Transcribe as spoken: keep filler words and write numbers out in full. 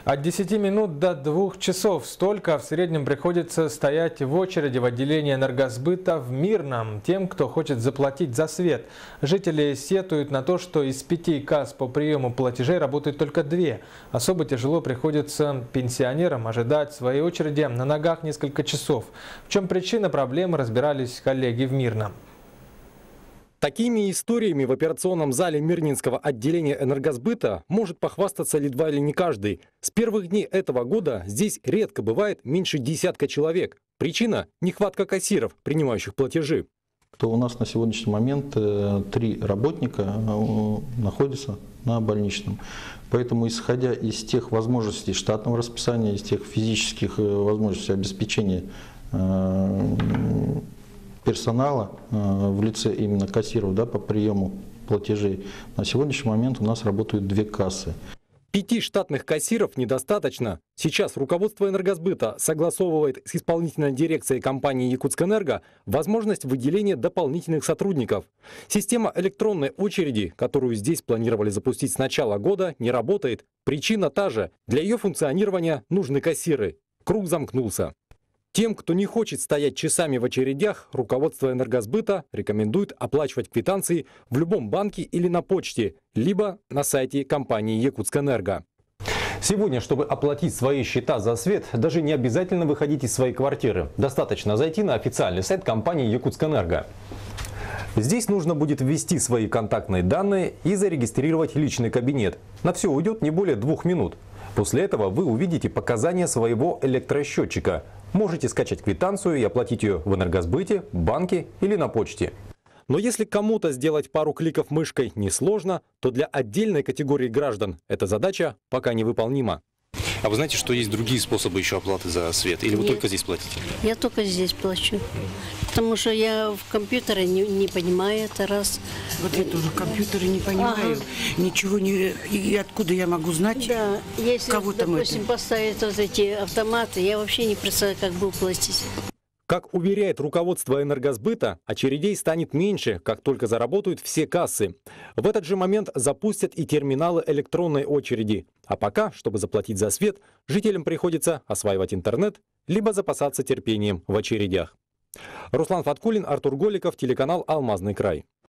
От десяти минут до двух часов столько в среднем приходится стоять в очереди в отделении энергосбыта в Мирном тем, кто хочет заплатить за свет. Жители сетуют на то, что из пяти касс по приему платежей работают только две. Особо тяжело приходится пенсионерам ожидать своей очереди на ногах несколько часов. В чем причина проблемы, разбирались коллеги в Мирном. Такими историями в операционном зале Мирнинского отделения энергосбыта может похвастаться едва ли не каждый. С первых дней этого года здесь редко бывает меньше десятка человек. Причина – нехватка кассиров, принимающих платежи. То у нас на сегодняшний момент три работника находятся на больничном. Поэтому, исходя из тех возможностей штатного расписания, из тех физических возможностей обеспечения персонала в лице именно кассиров, да, по приему платежей, на сегодняшний момент у нас работают две кассы. Пяти штатных кассиров недостаточно. Сейчас руководство энергосбыта согласовывает с исполнительной дирекцией компании «Якутскэнерго» возможность выделения дополнительных сотрудников. Система электронной очереди, которую здесь планировали запустить с начала года, не работает. Причина та же. Для ее функционирования нужны кассиры. Круг замкнулся. Тем, кто не хочет стоять часами в очередях, руководство энергосбыта рекомендует оплачивать квитанции в любом банке или на почте, либо на сайте компании «Якутскэнерго». Сегодня, чтобы оплатить свои счета за свет, даже не обязательно выходить из своей квартиры. Достаточно зайти на официальный сайт компании «Якутскэнерго». Здесь нужно будет ввести свои контактные данные и зарегистрировать личный кабинет. На все уйдет не более двух минут. После этого вы увидите показания своего электросчетчика. Можете скачать квитанцию и оплатить ее в энергосбыте, банке или на почте. Но если кому-то сделать пару кликов мышкой несложно, то для отдельной категории граждан эта задача пока невыполнима. А вы знаете, что есть другие способы еще оплаты за свет? Или вы Нет, только здесь платите? Я только здесь плачу. Потому что я в компьютере не, не понимаю, это раз. Вот я тоже компьютеры не понимаю. Ага. Ничего не... И откуда я могу знать, да, если, кого там допустим, это? поставить вот эти автоматы, я вообще не представляю, как буду платить. Как уверяет руководство энергосбыта, очередей станет меньше, как только заработают все кассы. В этот же момент запустят и терминалы электронной очереди. А пока, чтобы заплатить за свет, жителям приходится осваивать интернет, либо запасаться терпением в очередях. Руслан Фаткулин, Артур Голиков, телеканал «Алмазный край».